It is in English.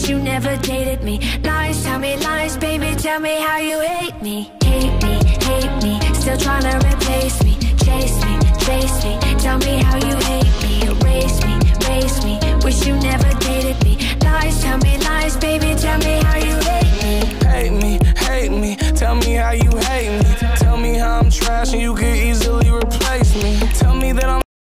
cause you never dated me. Lies, tell me lies, baby, tell me how you hate me. Hate me, hate me, still tryna replace me. Chase me, tell me how you hate me.